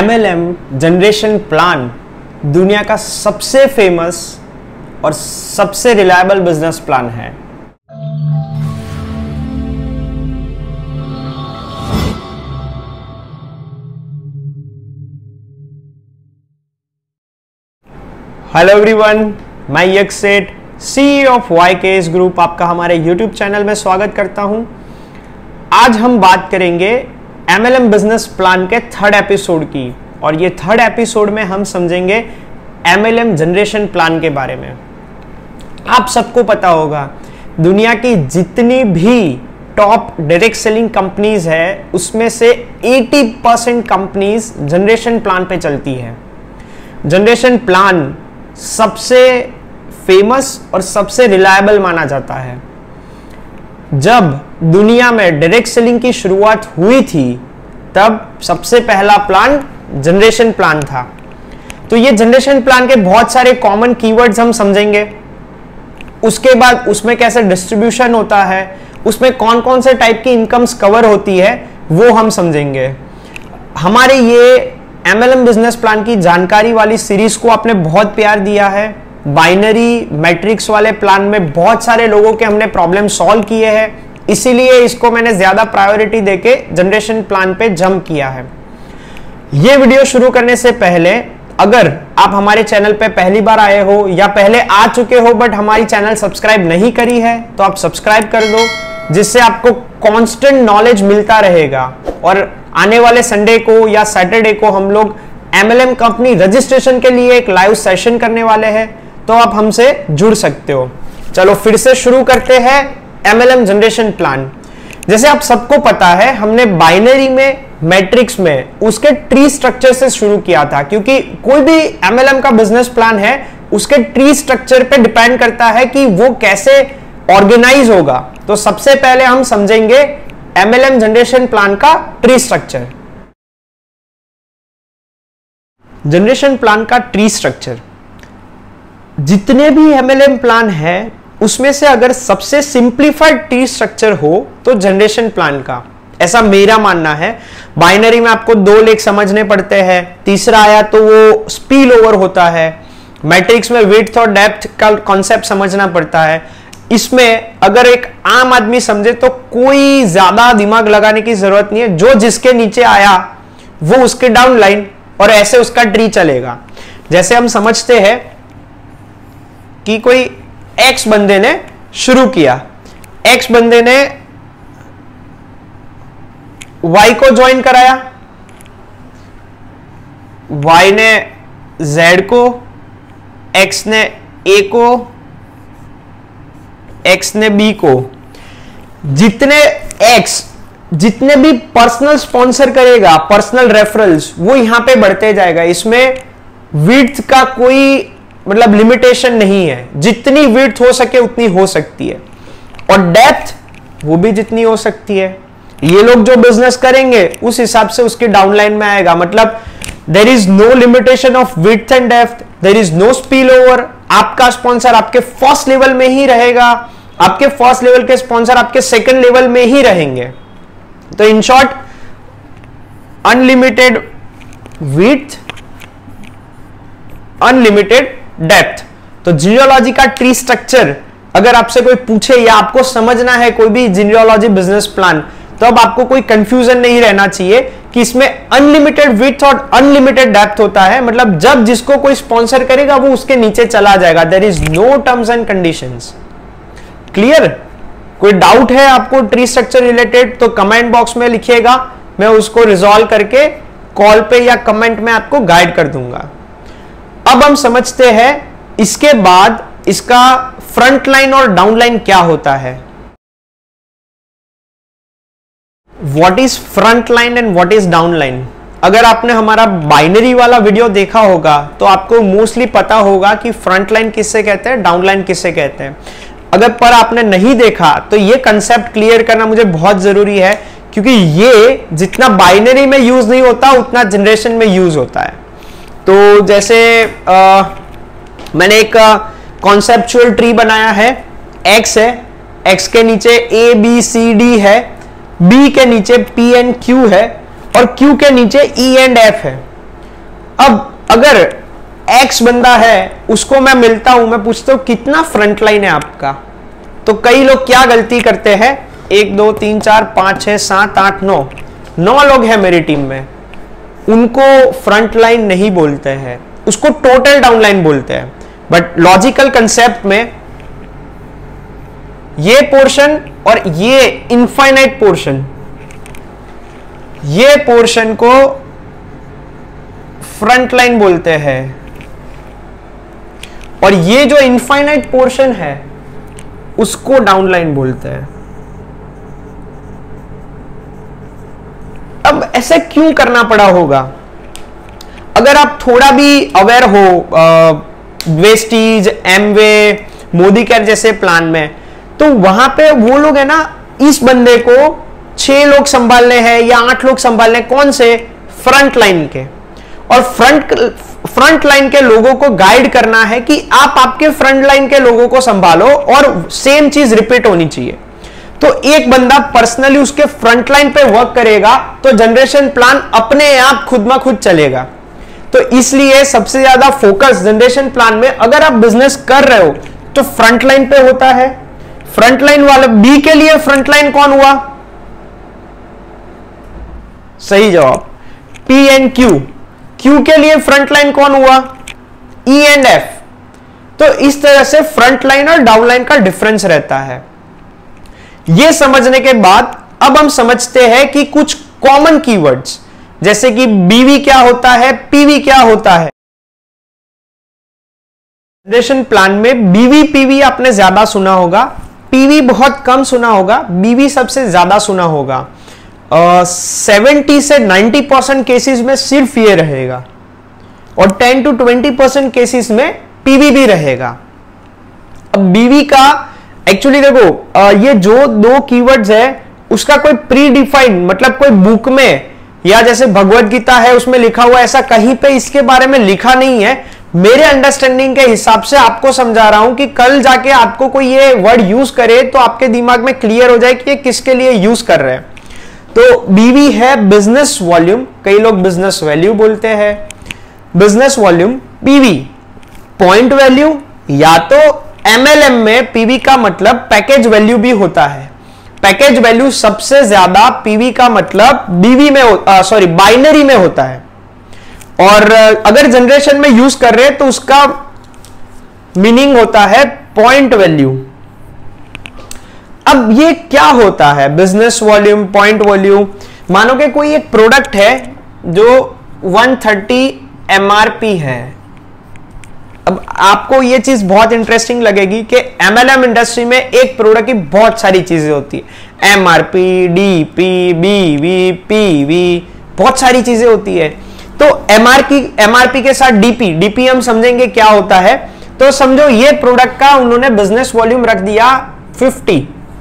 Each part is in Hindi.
MLM जनरेशन प्लान दुनिया का सबसे फेमस और सबसे रिलायबल बिजनेस प्लान है। हेलो एवरीवन, मैं यक्ष सेठ, CEO ऑफ YKS ग्रुप, आपका हमारे YouTube चैनल में स्वागत करता हूं। आज हम बात करेंगे MLM बिजनेस प्लान के थर्ड एपिसोड की, और ये थर्ड एपिसोड में हम समझेंगे MLM जनरेशन प्लान के बारे में। आप सबको पता होगा, दुनिया की जितनी भी टॉप डायरेक्ट सेलिंग कंपनीज है उसमें से 80% कंपनीज जनरेशन प्लान पे चलती है। जनरेशन प्लान सबसे फेमस और सबसे रिलायबल माना जाता है। जब दुनिया में डायरेक्ट सेलिंग की शुरुआत हुई थी तब सबसे पहला प्लान जनरेशन प्लान था। तो ये जनरेशन प्लान के बहुत सारे कॉमन कीवर्ड्स हम समझेंगे। उसके बाद उसमें कैसे डिस्ट्रीब्यूशन होता है, उसमें कौन कौन से टाइप की इनकम्स कवर होती है, वो हम समझेंगे। हमारे ये MLM बिजनेस प्लान की जानकारी वाली सीरीज को आपने बहुत प्यार दिया है। बाइनरी मैट्रिक्स वाले प्लान में बहुत सारे लोगों के हमने प्रॉब्लम सॉल्व किए हैं, इसीलिए इसको मैंने ज्यादा प्रायोरिटी देके जनरेशन प्लान पे जंप किया है। ये वीडियो शुरू करने से पहले, अगर आप हमारे चैनल पे पहली बार आए हो या पहले आ चुके हो बट हमारी चैनल सब्सक्राइब नहीं करी है, तो आप सब्सक्राइब कर दो, जिससे आपको कांस्टेंट नॉलेज मिलता रहेगा। और आने वाले संडे को या सैटरडे को हम लोग MLM कंपनी रजिस्ट्रेशन के लिए एक लाइव सेशन करने वाले हैं, तो आप हमसे जुड़ सकते हो। चलो फिर से शुरू करते हैं MLM जनरेशन प्लान। जैसे आप सबको पता है, हमने बाइनरी में, मैट्रिक्स में उसके ट्री स्ट्रक्चर से शुरू किया था, क्योंकि कोई भी MLM का बिजनेस प्लान है उसके ट्री स्ट्रक्चर पे डिपेंड करता है कि वो कैसे ऑर्गेनाइज होगा। तो सबसे पहले हम समझेंगे MLM जनरेशन प्लान का ट्री स्ट्रक्चर। जनरेशन प्लान का ट्री स्ट्रक्चर, जितने भी MLM प्लान है उसमें से अगर सबसे सिंप्लीफाइड ट्री स्ट्रक्चर हो तो जनरेशन प्लान का, ऐसा मेरा मानना है। बाइनरी में आपको 2 लेख समझने पड़ते हैं, तीसरा आया तो वो स्पिल ओवर होता है। मैट्रिक्स में विड्थ और डेप्थ का कॉन्सेप्ट समझना पड़ता है। इसमें अगर एक आम आदमी समझे तो कोई ज्यादा दिमाग लगाने की जरूरत नहीं है, जो जिसके नीचे आया वो उसके डाउन लाइन, और ऐसे उसका ट्री चलेगा। जैसे हम समझते हैं कि कोई X बंदे ने शुरू किया, X बंदे ने Y को ज्वाइन कराया, Y ने Z को, X ने A को, X ने B को। जितने भी पर्सनल स्पॉन्सर करेगा, पर्सनल रेफरल्स, वो यहां पे बढ़ते जाएगा। इसमें विड्थ का कोई मतलब लिमिटेशन नहीं है, जितनी विड्थ हो सके उतनी हो सकती है, और डेप्थ वो भी जितनी हो सकती है। ये लोग जो बिजनेस करेंगे उस हिसाब से उसके डाउनलाइन में आएगा। मतलब there is no limitation of width and depth, there is no spill over. आपका स्पॉन्सर आपके फर्स्ट लेवल में ही रहेगा, आपके फर्स्ट लेवल के स्पॉन्सर आपके सेकंड लेवल में ही रहेंगे। तो in short, unlimited width, unlimited depth. तो जीनियोलॉजी का ट्री स्ट्रक्चर अगर आपसे कोई पूछे या आपको समझना है कोई भी जीनियोलॉजी बिजनेस प्लान, तो अब आपको कोई कंफ्यूजन नहीं रहना चाहिए कि इसमें अनलिमिटेड विड्थ और अनलिमिटेड डेप्थ होता है। मतलब जब जिसको कोई स्पॉन्सर करेगा वो उसके नीचे चला जाएगा। There is no terms and conditions. Clear? कोई डाउट है आपको ट्री स्ट्रक्चर रिलेटेड तो कमेंट बॉक्स में लिखिएगा, मैं उसको रिजॉल्व करके कॉल पे या कमेंट में आपको गाइड कर दूंगा। अब हम समझते हैं इसके बाद इसका फ्रंट लाइन और डाउन लाइन क्या होता है। What is front line and what is down line? अगर आपने हमारा बाइनरी वाला वीडियो देखा होगा तो आपको मोस्टली पता होगा कि फ्रंट लाइन किससे कहते हैं, डाउन लाइन किससे कहते हैं। अगर पर आपने नहीं देखा तो ये कंसेप्ट क्लियर करना मुझे बहुत जरूरी है, क्योंकि ये जितना बाइनरी में यूज नहीं होता उतना जनरेशन में यूज होता है। तो जैसे मैंने एक कॉन्सेप्चुअल ट्री बनाया है। X है, X के नीचे A B C D है, B के नीचे P and Q है, और Q के नीचे E and F है। अब अगर एक्स बंदा है, उसको मैं मिलता हूं, मैं पूछता हूं कितना फ्रंट लाइन है आपका, तो कई लोग क्या गलती करते हैं, 1 2 3 4 5 6 7 8 9 लोग हैं मेरी टीम में, उनको फ्रंट लाइन नहीं बोलते हैं, उसको टोटल डाउनलाइन बोलते हैं। बट लॉजिकल कंसेप्ट में ये पोर्शन और ये इनफाइनाइट पोर्शन, ये पोर्शन को फ्रंट लाइन बोलते हैं, और ये जो इनफाइनाइट पोर्शन है उसको डाउनलाइन बोलते हैं। अब ऐसे क्यों करना पड़ा होगा? अगर आप थोड़ा भी अवेयर हो वेस्टीज, एमवे, मोदी केयर जैसे प्लान में, तो वहां पे वो लोग है ना, इस बंदे को 6 लोग संभालने हैं या 8 लोग संभालने, कौन से? फ्रंट लाइन के। और फ्रंट लाइन के लोगों को गाइड करना है कि आप आपके फ्रंट लाइन के लोगों को संभालो और सेम चीज रिपीट होनी चाहिए। तो एक बंदा पर्सनली उसके फ्रंट लाइन पे वर्क करेगा तो जनरेशन प्लान अपने आप खुद में खुद चलेगा। तो इसलिए सबसे ज्यादा फोकस जनरेशन प्लान में, अगर आप बिजनेस कर रहे हो तो फ्रंट लाइन पे होता है। फ्रंट लाइन वाले बी के लिए फ्रंट लाइन कौन हुआ? सही जवाब पी एंड क्यू। क्यू के लिए फ्रंट लाइन कौन हुआ? E and F. तो इस तरह से फ्रंट लाइन और डाउन लाइन का डिफरेंस रहता है। यह समझने के बाद अब हम समझते हैं कि कुछ कॉमन कीवर्ड्स, जैसे कि बीवी क्या होता है, पीवी क्या होता है। जनरेशन प्लान में बीवी पीवी आपने ज्यादा सुना होगा, पीवी बहुत कम सुना होगा, बीवी सबसे ज्यादा सुना होगा। 70 से 90% केसेस में सिर्फ ये रहेगा और 10 to 20% केसेस में पीवी भी रहेगा। अब बीवी का एक्चुअली देखो, ये जो 2 कीवर्ड्स है उसका कोई प्री डिफाइंड, मतलब कोई बुक में या जैसे भगवत गीता है उसमें लिखा हुआ, ऐसा कहीं पे इसके बारे में लिखा नहीं है। मेरे अंडरस्टैंडिंग के हिसाब से आपको समझा रहा हूं कि कल जाके आपको कोई ये वर्ड यूज करे तो आपके दिमाग में क्लियर हो जाए कि ये किसके लिए यूज कर रहे हैं। तो बीवी है बिजनेस वॉल्यूम, कई लोग बिजनेस वैल्यू बोलते हैं। Business volume PV, point value, या तो एमएलएम में पीवी का मतलब पैकेज वैल्यू भी होता है। पैकेज वैल्यू सबसे ज्यादा पीवी का मतलब बीवी में बाइनरी में होता है। और अगर जनरेशन में यूज कर रहे हैं तो उसका मीनिंग होता है पॉइंट वैल्यू। अब ये क्या होता है बिजनेस वॉल्यूम, पॉइंट वॉल्यूम? मानो कि कोई एक प्रोडक्ट है जो 130 एमआरपी है। अब आपको ये चीज बहुत इंटरेस्टिंग लगेगी कि एमएलएम इंडस्ट्री में एक प्रोडक्ट की बहुत सारी चीजें होती है, एमआरपी, डीपी, बीवी, पीवी, बहुत सारी चीजें होती है। तो एमआरपी के साथ डीपी हम समझेंगे क्या होता है। तो समझो ये प्रोडक्ट का उन्होंने बिजनेस वॉल्यूम रख दिया 50।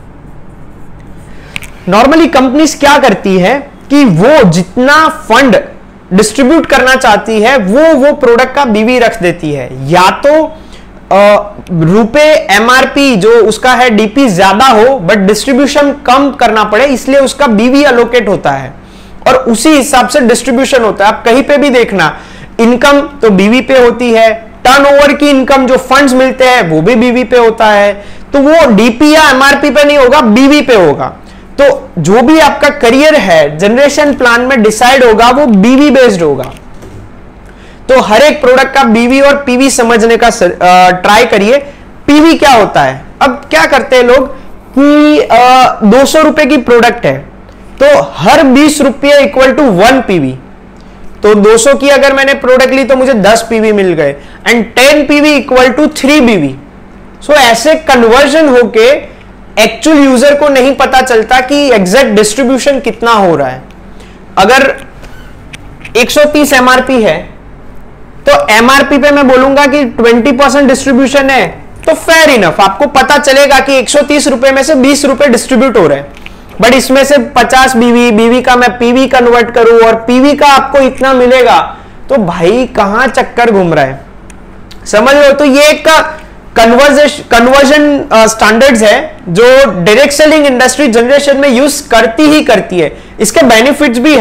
नॉर्मली कंपनीज क्या करती है कि वो जितना फंड डिस्ट्रीब्यूट करना चाहती है वो प्रोडक्ट का बीवी रख देती है, या तो रुपए एमआरपी जो उसका है डीपी ज्यादा हो बट डिस्ट्रीब्यूशन कम करना पड़े, इसलिए उसका बीवी अलोकेट होता है और उसी हिसाब से डिस्ट्रीब्यूशन होता है। आप कहीं पे भी देखना, इनकम तो बीवी पे होती है, टर्नओवर की इनकम जो फंड्स मिलते हैं वो भी बीवी पे होता है। तो वो डीपी या एमआरपी पे नहीं होगा, बीवी पे होगा। तो जो भी आपका करियर है जनरेशन प्लान में डिसाइड होगा वो बीवी बेस्ड होगा। तो हर एक प्रोडक्ट का बीवी और पीवी समझने का ट्राई करिए। पीवी क्या होता है? अब क्या करते हैं लोग कि 200 रुपए की प्रोडक्ट है तो हर 20 रुपये इक्वल टू 1 पीवी। तो 200 की अगर मैंने प्रोडक्ट ली तो मुझे 10 पीवी मिल गए, एंड 10 पीवी इक्वल टू 3 बीवी। सो ऐसे कन्वर्जन होके एक्चुअल यूजर को नहीं पता चलता कि एग्जैक्ट डिस्ट्रीब्यूशन कितना हो रहा है। अगर 130 एमआरपी है तो एमआरपी पे मैं बोलूंगा कि 20% डिस्ट्रीब्यूशन है, तो फेयर इनफ आपको पता चलेगा कि 130 रुपए में से 20 रुपए डिस्ट्रीब्यूट हो रहे हैं। बट इसमें से 50 बीवी का मैं पीवी कन्वर्ट करूं और पीवी का आपको इतना मिलेगा, तो भाई कहां चक्कर घूम रहा है, समझ लो। तो ये एक कन्वर्जन स्टैंडर्ड्स है जो डायरेक्ट सेलिंग इंडस्ट्री जनरेशन में यूज करती ही करती है। इसके बेनिफिट्स भी है।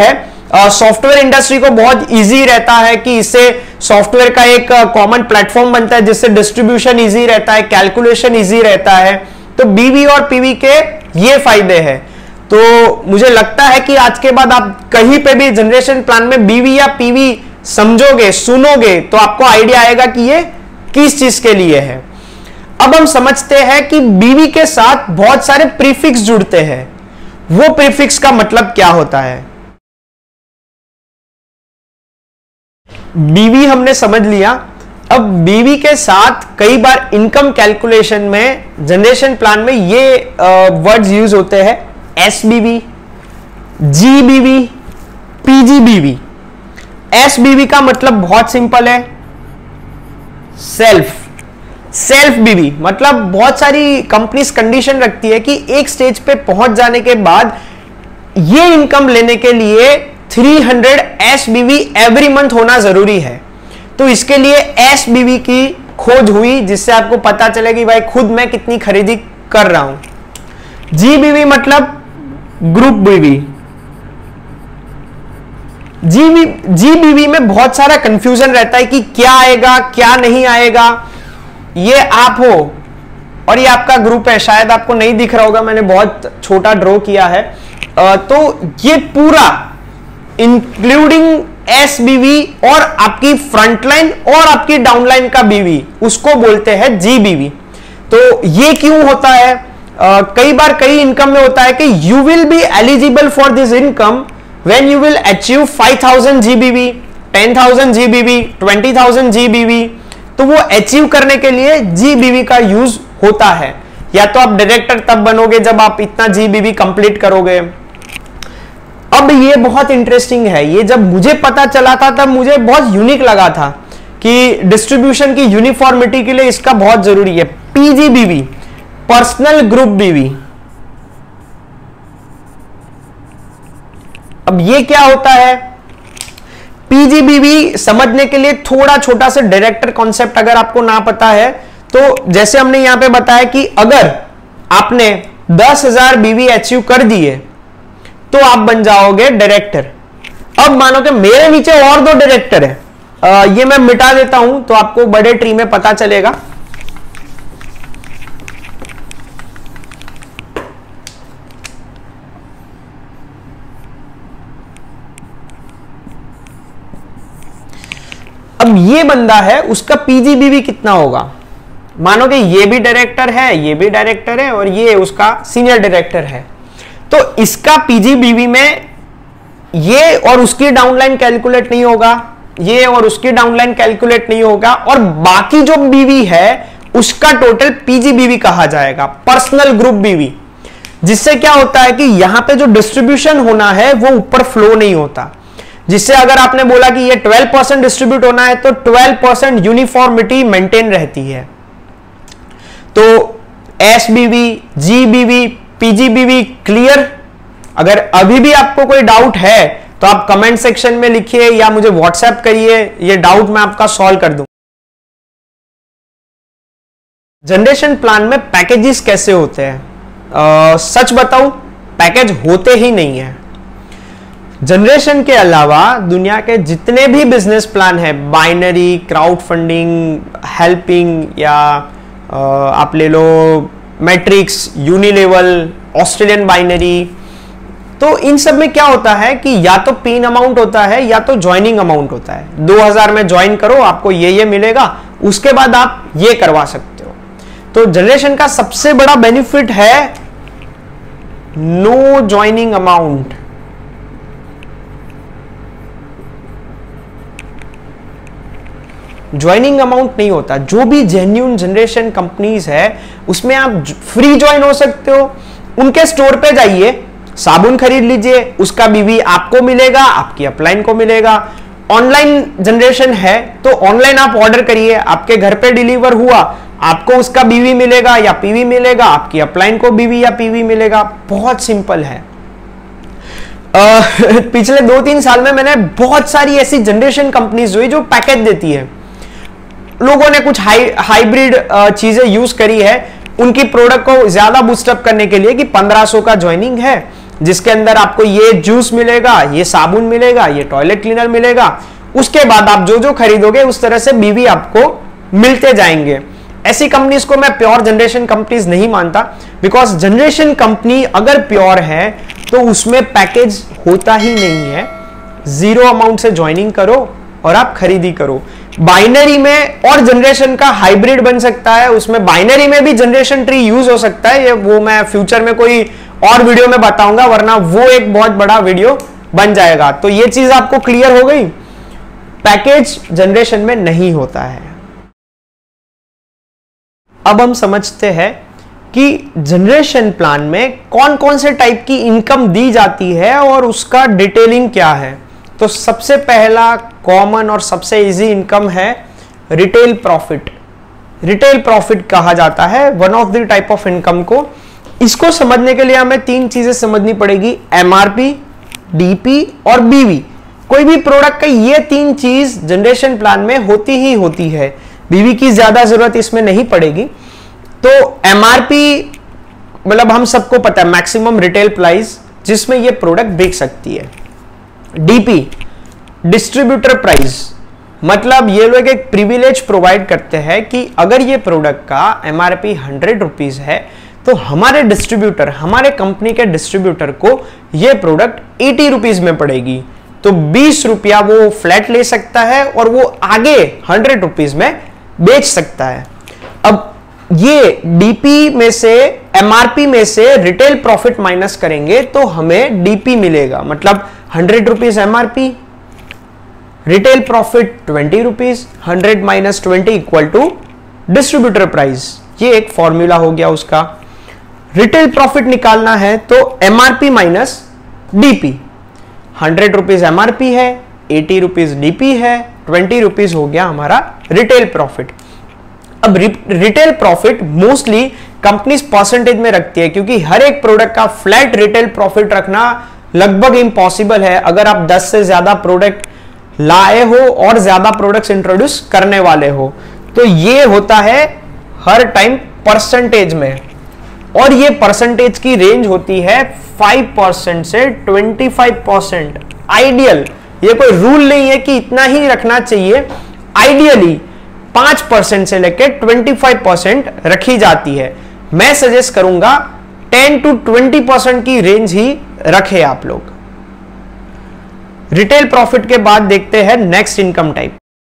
सॉफ्टवेयर इंडस्ट्री को बहुत इजी रहता है कि इससे सॉफ्टवेयर का एक कॉमन प्लेटफॉर्म बनता है जिससे डिस्ट्रीब्यूशन इजी रहता है, कैलकुलेशन इजी रहता है। तो बीवी और पीवी के ये फायदे हैं। तो मुझे लगता है कि आज के बाद आप कहीं पे भी जनरेशन प्लान में बीवी या पीवी समझोगे, सुनोगे, तो आपको आइडिया आएगा कि ये किस चीज के लिए है। अब हम समझते हैं कि बीवी के साथ बहुत सारे प्रीफिक्स जुड़ते हैं। वो प्रीफिक्स का मतलब क्या होता है? बीवी हमने समझ लिया। अब बीवी के साथ कई बार इनकम कैलकुलेशन में जनरेशन प्लान में ये वर्ड्स यूज होते हैं, एसबीवी, जीबीवी, पीजीबीवी। एसबीवी का मतलब बहुत सिंपल है, सेल्फ बीवी। मतलब बहुत सारी कंपनीज कंडीशन रखती है कि एक स्टेज पे पहुंच जाने के बाद ये इनकम लेने के लिए 300 एसबीवी एवरी मंथ होना जरूरी है। तो इसके लिए एसबीवी की खोज हुई, जिससे आपको पता चले कि भाई खुद मैं कितनी खरीदी कर रहा हूं। जीबीवी मतलब ग्रुप बीवी। जीबीवी में बहुत सारा कंफ्यूजन रहता है कि क्या आएगा क्या नहीं आएगा। ये आप हो और ये आपका ग्रुप है, शायद आपको नहीं दिख रहा होगा, मैंने बहुत छोटा ड्रॉ किया है। तो ये पूरा इंक्लूडिंग एसबीवी और आपकी फ्रंटलाइन और आपकी डाउनलाइन का बीवी, उसको बोलते हैं जीबीवी। तो ये क्यों होता है? कई बार कई इनकम में होता है कि you will be eligible for this income when you will achieve 5000 GBV, 10,000 GBV, 20,000 GBV. तो वो अचीव करने के लिए जीबीवी का यूज होता है। या तो आप डायरेक्टर तब बनोगे जब आप इतना जीबीवी कंप्लीट करोगे। अब ये बहुत इंटरेस्टिंग है, ये जब मुझे पता चला था तब मुझे बहुत यूनिक लगा था कि डिस्ट्रीब्यूशन की यूनिफॉर्मिटी के लिए इसका बहुत जरूरी है। पीजीबीवी, पर्सनल ग्रुप बीवी। अब ये क्या होता है? पीजीबीवी समझने के लिए थोड़ा छोटा सा डायरेक्टर कॉन्सेप्ट अगर आपको ना पता है, तो जैसे हमने यहां पे बताया कि अगर आपने 10,000 बीवी अचीव कर दिए तो आप बन जाओगे डायरेक्टर। अब मानो कि मेरे नीचे और 2 डायरेक्टर है, ये मैं मिटा देता हूं तो आपको बड़े ट्री में पता चलेगा। अब ये बंदा है, उसका पीजीबीवी कितना होगा? मानो कि ये भी डायरेक्टर है, ये भी डायरेक्टर है और ये उसका सीनियर डायरेक्टर है। तो इसका पीजीबीवी में ये और उसकी डाउनलाइन कैलकुलेट नहीं होगा, ये और उसकी डाउनलाइन कैलकुलेट नहीं होगा, और बाकी जो बीवी है उसका टोटल पीजीबीवी कहा जाएगा, पर्सनल ग्रुप बीवी। जिससे क्या होता है कि यहां पे जो डिस्ट्रीब्यूशन होना है वो ऊपर फ्लो नहीं होता। जिससे अगर आपने बोला कि ये 12% डिस्ट्रीब्यूट होना है तो 12% यूनिफॉर्मिटी मेंटेन रहती है। तो एसबीवी, जीबीवी, पीजीबीवी क्लियर? अगर अभी भी आपको कोई डाउट है तो आप कमेंट सेक्शन में लिखिए या मुझे व्हाट्सएप करिए, ये डाउट मैं आपका सॉल्व कर दूं। जनरेशन प्लान में पैकेजेस कैसे होते हैं? सच बताऊं, पैकेज होते ही नहीं है। जनरेशन के अलावा दुनिया के जितने भी बिजनेस प्लान है, बाइनरी, क्राउड फंडिंग, हेल्पिंग, या आप ले लो मैट्रिक्स, यूनिलेवल, ऑस्ट्रेलियन बाइनरी, तो इन सब में क्या होता है कि या तो पिन अमाउंट होता है या तो ज्वाइनिंग अमाउंट होता है। 2000 में ज्वाइन करो, आपको ये मिलेगा, उसके बाद आप ये करवा सकते हो। तो जनरेशन का सबसे बड़ा बेनिफिट है no joining amount. Joining amount नहीं होता। जो भी जेन्युइन जनरेशन कंपनीज है उसमें आप फ्री ज्वाइन हो सकते हो। उनके स्टोर पे जाइए, साबुन खरीद लीजिए, उसका बीवी आपको मिलेगा, आपकी अपलाइन को मिलेगा। ऑनलाइन जनरेशन है तो ऑनलाइन आप ऑर्डर करिए, आपके घर पे डिलीवर हुआ, आपको उसका बीवी मिलेगा या पीवी मिलेगा, आपकी अपलाइन को बीवी या पीवी मिलेगा। बहुत सिंपल है। पिछले 2-3 साल में मैंने बहुत सारी ऐसी जनरेशन कंपनीज हुई जो पैकेज देती है। लोगों ने कुछ हाइब्रिड चीजें यूज करी है उनकी प्रोडक्ट को ज्यादा बूस्टअप करने के लिए कि 1500 का ज्वाइनिंग है जिसके अंदर आपको ये जूस मिलेगा, ये साबुन मिलेगा, ये टॉयलेट क्लीनर मिलेगा। उसके बाद आप जो जो खरीदोगे उस तरह से बीवी आपको मिलते जाएंगे। ऐसी कंपनीज को मैं प्योर जनरेशन कंपनीज नहीं मानता, बिकॉज जनरेशन कंपनी अगर प्योर है तो उसमें पैकेज होता ही नहीं है। जीरो अमाउंट से ज्वाइनिंग करो और आप खरीदी करो। बाइनरी में और जनरेशन का हाइब्रिड बन सकता है, उसमें बाइनरी में भी जनरेशन ट्री यूज हो सकता है। ये वो मैं फ्यूचर में कोई और वीडियो में बताऊंगा, वरना वो एक बहुत बड़ा वीडियो बन जाएगा। तो ये चीज आपको क्लियर हो गई, पैकेज जनरेशन में नहीं होता है। अब हम समझते हैं कि जनरेशन प्लान में कौन कौन से टाइप की इनकम दी जाती है और उसका डिटेलिंग क्या है। तो सबसे पहला कॉमन और सबसे इजी इनकम है रिटेल प्रॉफिट। रिटेल प्रॉफिट कहा जाता है one of the type of income को। इसको समझने के लिए हमें तीन चीजें समझनी पड़ेगी, एमआरपी, डीपी और बीवी। कोई भी प्रोडक्ट का ये तीन चीज जनरेशन प्लान में होती ही होती है, बीवी की ज्यादा जरूरत इसमें नहीं पड़ेगी। तो एमआरपी मतलब हम सबको पता है मैक्सिमम रिटेल प्राइस जिसमें ये प्रोडक्ट बिक सकती है। डीपी डिस्ट्रीब्यूटर प्राइस, मतलब ये लोग एक प्रिविलेज प्रोवाइड करते हैं कि अगर ये प्रोडक्ट का एमआरपी 100 रुपीज है तो हमारे डिस्ट्रीब्यूटर, हमारे कंपनी के डिस्ट्रीब्यूटर को ये प्रोडक्ट 80 रुपीज में पड़ेगी। तो 20 रुपया वो फ्लैट ले सकता है और वो आगे 100 रुपीज में बेच सकता है। अब ये डीपी में से, एमआरपी में से रिटेल प्रॉफिट माइनस करेंगे तो हमें डीपी मिलेगा। मतलब 100 rupees MRP, retail profit 20 rupees, 100 minus 20 equal to distributor price. ये एक फॉर्मूला हो गया उसका। रिटेल प्रॉफिट निकालना है तो MRP minus DP. 100 rupees MRP है, 80 रुपीज डीपी है, 20 रुपीज हो गया हमारा रिटेल प्रॉफिट। अब retail profit mostly companies percentage में रखती है, क्योंकि हर एक प्रोडक्ट का फ्लैट रिटेल प्रॉफिट रखना लगभग इम्पॉसिबल है अगर आप 10 से ज्यादा प्रोडक्ट लाए हो और ज्यादा प्रोडक्ट्स इंट्रोड्यूस करने वाले हो। तो ये होता है हर टाइम परसेंटेज में, और ये परसेंटेज की रेंज होती है 5% से 25%। आइडियल, ये कोई रूल नहीं है कि इतना ही रखना चाहिए, आइडियली 5% से लेकर 25% रखी जाती है। मैं सजेस्ट करूंगा 10 to 20% की रेंज ही रखे आप लोग। रिटेल प्रॉफिट के बाद देखते हैं नेक्स्ट इनकम टाइप।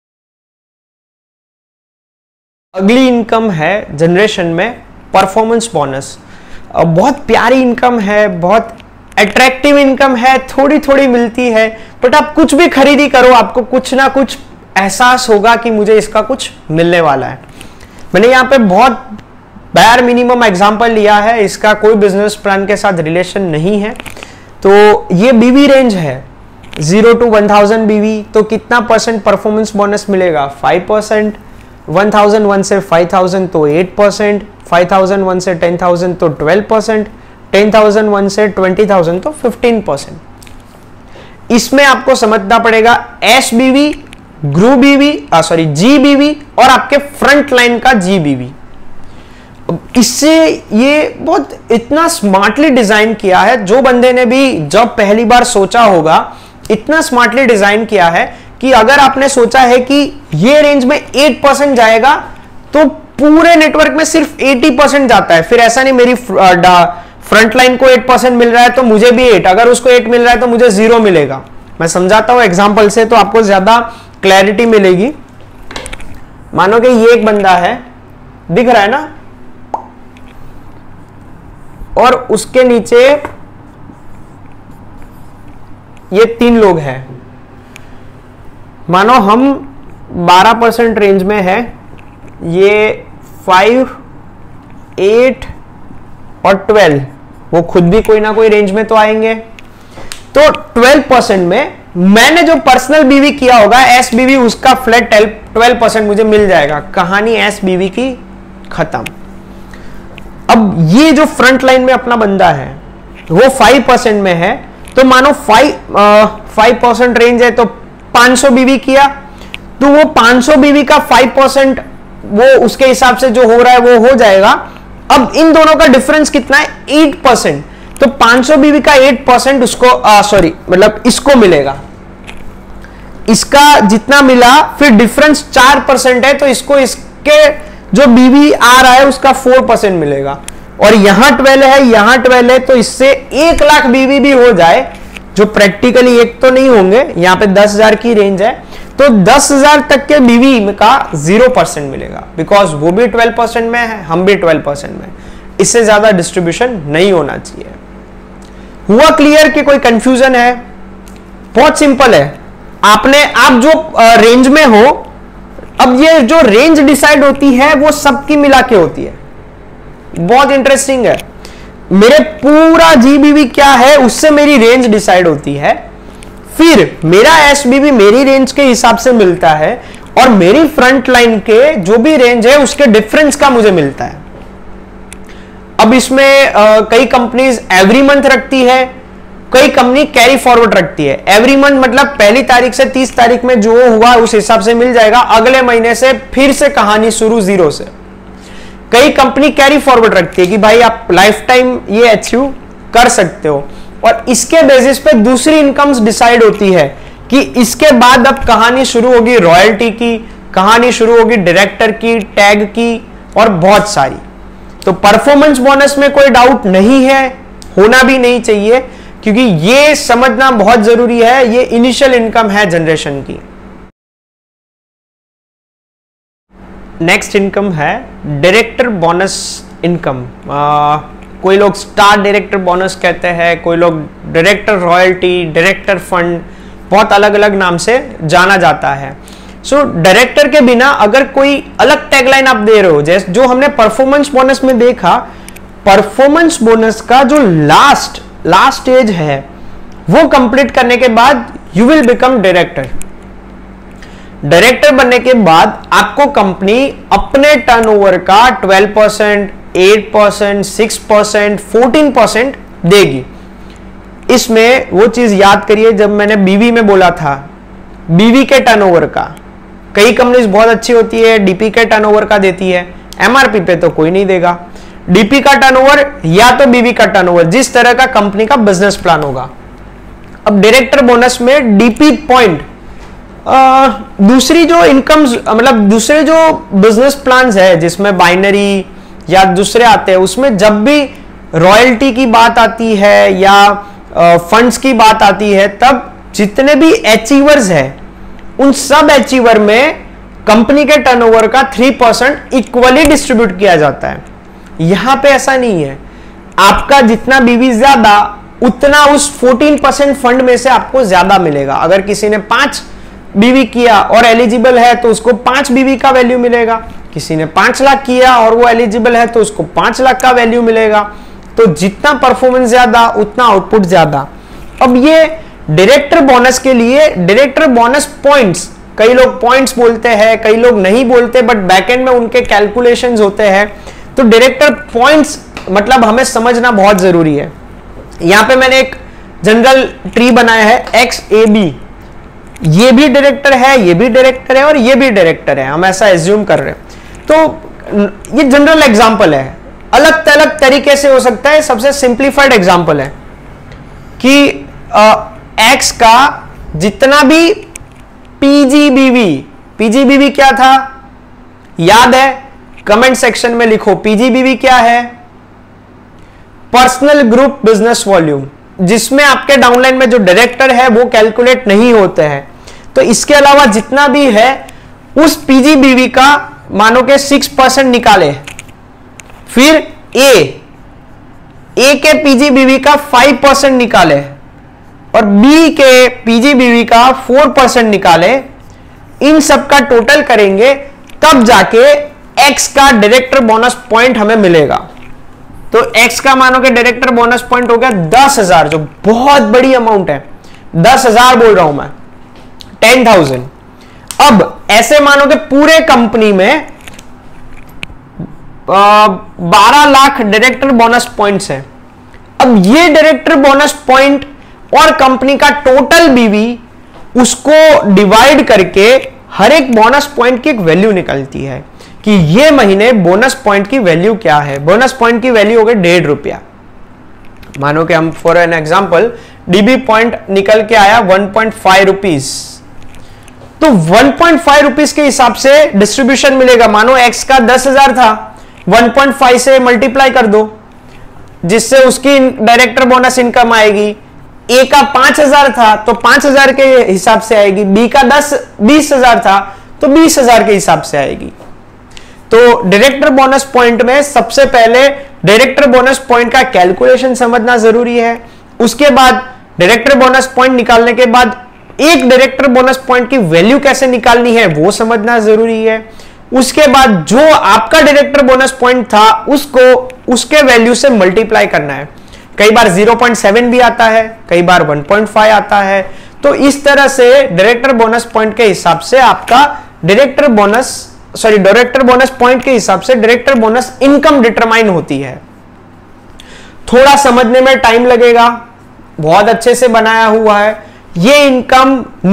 अगली इनकम है जनरेशन में परफॉर्मेंस बोनस। बहुत प्यारी इनकम है, बहुत अट्रैक्टिव इनकम है, थोड़ी थोड़ी मिलती है, बट आप कुछ भी खरीदी करो आपको कुछ ना कुछ एहसास होगा कि मुझे इसका कुछ मिलने वाला है। मैंने यहाँ पे बहुत बायर मिनिमम एग्जांपल लिया है, इसका कोई बिजनेस प्लान के साथ रिलेशन नहीं है। तो ये बीवी रेंज है 0 to 1000 बीवी, तो कितना परसेंट परफॉर्मेंस बोनस मिलेगा? 5%। 1001 से 5000 तो 8%, 5001 से 10000 तो 12%, 10001 से 20000 तो 15%। इसमें आपको समझना पड़ेगा एस बीवी, ग्रू बीवी, जी बीवी और आपके फ्रंट लाइन का जी बीवी। इससे ये बहुत इतना स्मार्टली डिजाइन किया है, जो बंदे ने भी जब पहली बार सोचा होगा इतना स्मार्टली डिजाइन किया है कि अगर आपने सोचा है कि ये रेंज में 8% जाएगा तो पूरे नेटवर्क में सिर्फ 80% जाता है। फिर ऐसा नहीं मेरी फ्रंट लाइन को 8% मिल रहा है तो मुझे भी 8, अगर उसको 8 मिल रहा है तो मुझे 0 मिलेगा। मैं समझाता हूं एग्जांपल से तो आपको ज्यादा क्लैरिटी मिलेगी। मानो कि ये एक बंदा है, दिख रहा है ना, और उसके नीचे ये 3 लोग हैं। मानो हम 12% रेंज में है, ये 5, 8 और 12, वो खुद भी कोई ना कोई रेंज में तो आएंगे। तो 12% में मैंने जो पर्सनल बीवी किया होगा एस बीवी, उसका फ्लैट 12% मुझे मिल जाएगा। कहानी एस बीवी की खत्म। अब ये जो फ्रंट लाइन में अपना बंदा है वो 5% में है, तो मानो 5% रेंज है तो 500 बीवी किया, तो वो 500 बीवी का 5% वो उसके हिसाब से जो हो रहा है वो हो जाएगा। अब इन दोनों का डिफरेंस कितना है? 8%। तो 500 बीवी का 8% उसको सॉरी मतलब इसको मिलेगा, इसका जितना मिला, फिर डिफरेंस 4% है तो इसको इसके जो बीवी आ रहा है उसका 4% मिलेगा। और यहां 12 है, यहां 12 है, तो इससे 1 लाख बीवी भी हो जाए, जो प्रैक्टिकली एक तो नहीं होंगे, यहां पे 10,000 की रेंज है, तो 10,000 तक के बीवी का 0% मिलेगा, बिकॉज वो भी 12% में है, हम भी 12% में। इससे ज्यादा डिस्ट्रीब्यूशन नहीं होना चाहिए। हुआ क्लियर कि कोई कंफ्यूजन है? बहुत सिंपल है। आप जो रेंज में हो, अब ये जो रेंज डिसाइड होती है वो सबकी मिला के होती है। बहुत इंटरेस्टिंग है। मेरे पूरा जीबीवी क्या है उससे मेरी रेंज डिसाइड होती है, फिर मेरा एसबीवी मेरी रेंज के हिसाब से मिलता है, और मेरी फ्रंट लाइन के जो भी रेंज है उसके डिफरेंस का मुझे मिलता है। अब इसमें कई कंपनीज एवरी मंथ रखती है, कई कंपनी कैरी फॉरवर्ड रखती है। एवरी मंथ मतलब पहली तारीख से 30 तारीख में जो हुआ उस हिसाब से मिल जाएगा, अगले महीने से फिर से कहानी शुरू जीरो से। कई कंपनी कैरी फॉरवर्ड रखती है कि भाई आप लाइफ टाइम ये अचीव कर सकते हो, और इसके बेसिस पे दूसरी इनकम्स डिसाइड होती है कि इसके बाद अब कहानी शुरू होगी रॉयल्टी की, कहानी शुरू होगी डायरेक्टर की, टैग की, और बहुत सारी। तो परफॉर्मेंस बोनस में कोई डाउट नहीं है, होना भी नहीं चाहिए, क्योंकि ये समझना बहुत जरूरी है, ये इनिशियल इनकम है जनरेशन की। नेक्स्ट इनकम है डायरेक्टर बोनस इनकम। कोई लोग स्टार डायरेक्टर बोनस कहते हैं, कोई लोग डायरेक्टर रॉयल्टी, डायरेक्टर फंड, बहुत अलग अलग नाम से जाना जाता है। सो डायरेक्टर के बिना अगर कोई अलग टैगलाइन आप दे रहे हो, जैसे जो हमने परफॉर्मेंस बोनस में देखा, परफॉर्मेंस बोनस का जो लास्ट एज है वो कंप्लीट करने के बाद you will become director. Director बनने के बाद आपको कंपनी अपने टर्नओवर का 12%, 8%, 6%, 14% देगी। इसमें वो चीज याद करिए, जब मैंने बीवी में बोला था, बीवी के टर्नओवर का, कई कंपनीज बहुत अच्छी होती है डीपी के टर्नओवर का देती है, एमआरपी पे तो कोई नहीं देगा। डीपी का टर्नओवर या तो बीवी का टर्नओवर, जिस तरह का कंपनी का बिजनेस प्लान होगा। अब डायरेक्टर बोनस में डीपी पॉइंट, दूसरी जो इनकम्स मतलब दूसरे जो बिजनेस प्लान्स है जिसमें बाइनरी या दूसरे आते हैं, उसमें जब भी रॉयल्टी की बात आती है या फंड्स की बात आती है, तब जितने भी अचीवर्स है उन सब अचीवर में कंपनी के टर्नओवर का 3% इक्वली डिस्ट्रीब्यूट किया जाता है। यहां पे ऐसा नहीं है, आपका जितना बीवी ज्यादा उतना उस 14% फंड में से आपको ज्यादा मिलेगा। अगर किसी ने 5 बीवी किया और एलिजिबल है तो उसको 5 बीवी का वैल्यू मिलेगा, किसी ने 5 लाख किया और वो एलिजिबल है तो उसको 5 लाख का वैल्यू मिलेगा। तो जितना परफॉर्मेंस ज्यादा उतना आउटपुट ज्यादा। अब ये डायरेक्टर बोनस के लिए डायरेक्टर बोनस पॉइंट्स, कई लोग पॉइंट्स बोलते हैं, कई लोग नहीं बोलते, बट बैकएंड में उनके कैलकुलेशंस होते हैं। तो डायरेक्टर पॉइंट्स मतलब हमें समझना बहुत जरूरी है। यहां पे मैंने एक जनरल ट्री बनाया है XAB, ये भी डायरेक्टर है, ये भी डायरेक्टर है और ये भी डायरेक्टर है, हम ऐसा एज्यूम कर रहे हैं। तो ये जनरल एग्जांपल है, अलग अलग तरीके से हो सकता है। सबसे सिंप्लीफाइड एग्जांपल है कि X का जितना भी पीजीबीवी क्या था याद है? कमेंट सेक्शन में लिखो पीजीबीवी क्या है। पर्सनल ग्रुप बिजनेस वॉल्यूम, जिसमें आपके डाउनलाइन में जो डायरेक्टर है वो कैलकुलेट नहीं होते हैं। तो इसके अलावा जितना भी है उस पीजीबीवी का मानो के 6% निकाले, फिर ए के पीजीबीवी का 5% निकाले और बी के पीजीबीवी का 4% निकाले। इन सब का टोटल करेंगे तब जाके एक्स का डायरेक्टर बोनस पॉइंट हमें मिलेगा। तो एक्स का मानो के डायरेक्टर बोनस पॉइंट हो गया 10,000, जो बहुत बड़ी अमाउंट है। 10,000 बोल रहा हूं मैं, 10,000। अब ऐसे मानो कि पूरे कंपनी में 12 लाख डायरेक्टर बोनस पॉइंट्स हैं। अब ये डायरेक्टर बोनस पॉइंट और कंपनी का टोटल बीवी, उसको डिवाइड करके हर एक बोनस पॉइंट की एक वैल्यू निकलती है कि ये महीने बोनस पॉइंट की वैल्यू क्या है। बोनस पॉइंट की वैल्यू हो गई ₹1.5। मानो कि हम for an example DB point निकल के आया 1.5 रुपीज, तो 1.5 रुपीज के हिसाब से डिस्ट्रीब्यूशन मिलेगा। मानो एक्स का 10,000 था, 1.5 से मल्टीप्लाई कर दो, जिससे उसकी डायरेक्टर बोनस इनकम आएगी। ए का 5,000 था तो 5,000 के हिसाब से आएगी, बी का 20,000 था तो 20,000 के हिसाब से आएगी। तो डायरेक्टर बोनस पॉइंट में सबसे पहले डायरेक्टर बोनस पॉइंट का कैलकुलेशन समझना जरूरी है। उसके बाद डायरेक्टर बोनस पॉइंट निकालने के बाद एक डायरेक्टर बोनस पॉइंट की वैल्यू कैसे निकालनी है वो समझना जरूरी है। उसके बाद जो आपका डायरेक्टर बोनस पॉइंट था उसको उसके वैल्यू से मल्टीप्लाई करना है। कई बार 0.7 भी आता है, कई बार 1.5 आता है। तो इस तरह से डायरेक्टर बोनस पॉइंट के हिसाब से आपका डायरेक्टर बोनस पॉइंट के हिसाब से डायरेक्टर बोनस इनकम डिटरमाइन होती है। थोड़ा समझने में टाइम लगेगा, बहुत अच्छे से बनाया हुआ है। ये इनकम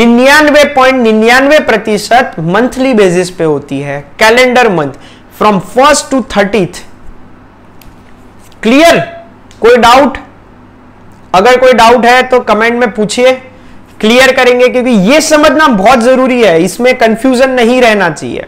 99.99% मंथली बेसिस पे होती है, calendar month, from 1st to 30th। Clear? कोई डाउट? अगर कोई डाउट है तो कमेंट में पूछिए, क्लियर करेंगे, क्योंकि ये समझना बहुत जरूरी है, इसमें कंफ्यूजन नहीं रहना चाहिए।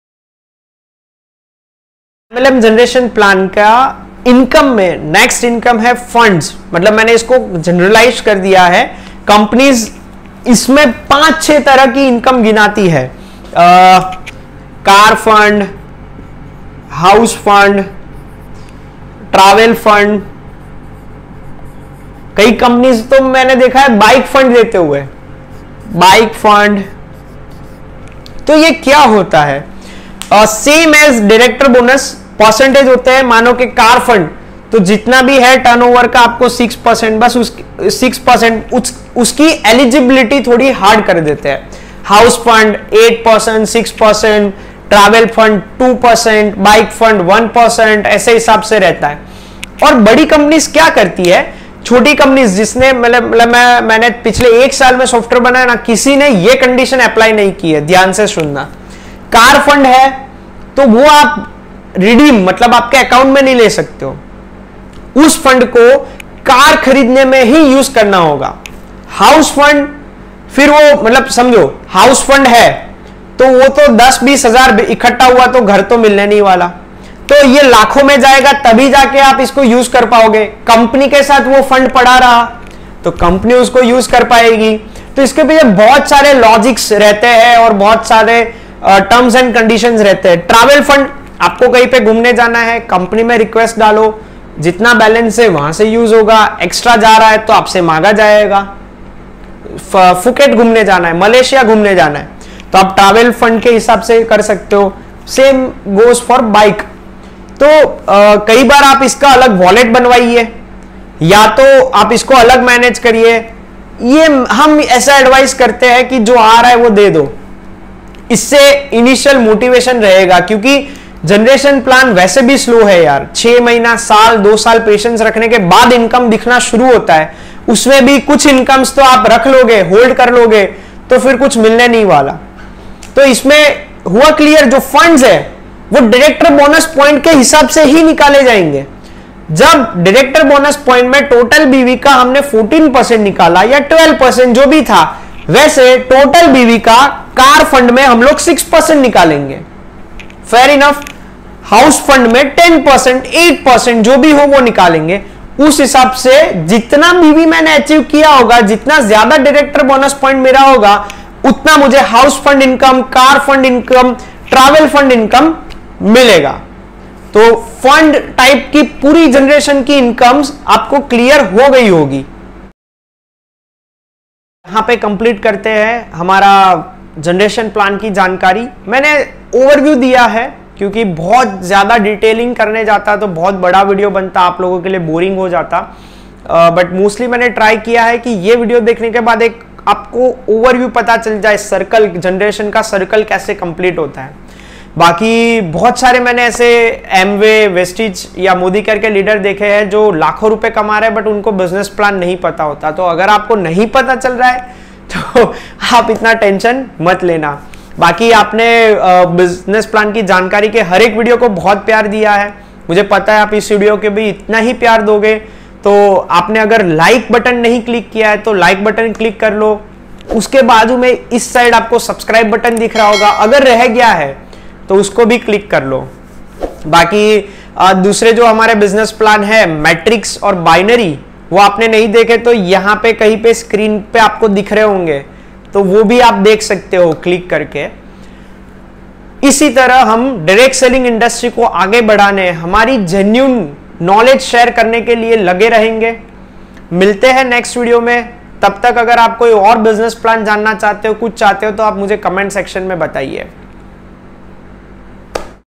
एमएलएम जनरेशन प्लान का इनकम में नेक्स्ट इनकम है फंड्स, मतलब मैंने इसको जनरलाइज कर दिया है। कंपनीज इसमें 5-6 तरह की इनकम गिनाती है। Car fund, house fund, travel fund, कई कंपनीज तो मैंने देखा है बाइक फंड देते हुए, बाइक फंड। तो ये क्या होता है? Same as director bonus percentage होते हैं। मानो कि कार फंड तो जितना भी है टर्नओवर का आपको 6%, बस 6% उसकी एलिजिबिलिटी थोड़ी हार्ड कर देते हैं। House fund 8%, 6%, travel fund 2%, bike fund 1%, ऐसे हिसाब से रहता है। और बड़ी कंपनीज क्या करती है, छोटी कंपनीज जिसने मैंने पिछले 1 साल में सॉफ्टवेयर बनाया ना, किसी ने ये कंडीशन अप्लाई नहीं की है। ध्यान से सुनना, कार फंड है तो वो आप रिडीम मतलब आपके अकाउंट में नहीं ले सकते हो, उस फंड को कार खरीदने में ही यूज करना होगा। हाउस फंड फिर वो मतलब समझो हाउस फंड है तो वो तो 10-20 हजार इकट्ठा हुआ तो घर तो मिलने नहीं वाला, तो ये लाखों में जाएगा तभी जाके आप इसको यूज कर पाओगे। कंपनी के साथ वो फंड पड़ा रहा तो कंपनी उसको यूज कर पाएगी। तो इसके पीछे बहुत सारे लॉजिक्स रहते हैं और बहुत सारे टर्म्स एंड कंडीशंस रहते हैं। ट्रैवल फंड, आपको कहीं पे घूमने जाना है, कंपनी में रिक्वेस्ट डालो, जितना बैलेंस है वहां से यूज होगा, एक्स्ट्रा जा रहा है तो आपसे मांगा जाएगा। फुकेट घूमने जाना है, मलेशिया घूमने जाना है तो आप ट्रैवल फंड के हिसाब से कर सकते हो। Same goes for bike. तो कई बार आप इसका अलग वॉलेट बनवाइए या तो आप इसको अलग मैनेज करिए। ये हम ऐसा एडवाइस करते हैं कि जो आ रहा है वो दे दो, इससे इनिशियल मोटिवेशन रहेगा, क्योंकि जनरेशन प्लान वैसे भी स्लो है यार। 6 महीना, साल, 2 साल पेशेंस रखने के बाद इनकम दिखना शुरू होता है। उसमें भी कुछ इनकम्स तो आप रख लोगे, होल्ड कर लोगे, तो फिर कुछ मिलने नहीं वाला। तो इसमें हुआ क्लियर, जो फंड्स है वो डायरेक्टर बोनस पॉइंट के हिसाब से ही निकाले जाएंगे। जब डायरेक्टर बोनस पॉइंट में टोटल बीवी का हमने 14% निकाला या 12% जो भी था, वैसे टोटल बीवी का कार फंड में हम लोग 6% निकालेंगे। Fair enough. हाउस फंड में 10%, 8% जो भी हो वो निकालेंगे। उस हिसाब से जितना बीवी मैंने अचीव किया होगा, जितना ज्यादा डायरेक्टर बोनस पॉइंट मेरा होगा, उतना मुझे house fund income, car fund income, travel fund income मिलेगा। तो फंड टाइप की पूरी जनरेशन की इनकम्स आपको क्लियर हो गई होगी। यहां पे कंप्लीट करते हैं हमारा जनरेशन प्लान की जानकारी। मैंने ओवरव्यू दिया है क्योंकि बहुत ज्यादा डिटेलिंग करने जाता तो बहुत बड़ा वीडियो बनता, आप लोगों के लिए बोरिंग हो जाता। बट मोस्टली मैंने ट्राई किया है कि ये वीडियो देखने के बाद एक आपको ओवरव्यू पता चल जाए, सर्कल, जनरेशन का सर्कल कैसे कंप्लीट होता है। बाकी बहुत सारे मैंने ऐसे एमवे, वेस्टिज या मोदी केयर के लीडर देखे हैं जो लाखों रुपए कमा रहे हैं बट उनको बिजनेस प्लान नहीं पता होता। तो अगर आपको नहीं पता चल रहा है तो आप इतना टेंशन मत लेना। बाकी आपने बिजनेस प्लान की जानकारी के हर एक वीडियो को बहुत प्यार दिया है, मुझे पता है आप इस वीडियो के भी इतना ही प्यार दोगे। तो आपने अगर लाइक बटन नहीं क्लिक किया है तो लाइक बटन क्लिक कर लो। उसके बाजू में इस साइड आपको सब्सक्राइब बटन दिख रहा होगा, अगर रह गया है तो उसको भी क्लिक कर लो। बाकी दूसरे जो हमारे बिजनेस प्लान है मैट्रिक्स और बाइनरी, वो आपने नहीं देखे तो यहां पे कहीं पे स्क्रीन पे आपको दिख रहे होंगे, तो वो भी आप देख सकते हो क्लिक करके। इसी तरह हम डायरेक्ट सेलिंग इंडस्ट्री को आगे बढ़ाने, हमारी जेन्युइन नॉलेज शेयर करने के लिए लगे रहेंगे। मिलते हैं नेक्स्ट वीडियो में। तब तक अगर आप कोई और बिजनेस प्लान जानना चाहते हो, कुछ चाहते हो, तो आप मुझे कमेंट सेक्शन में बताइए।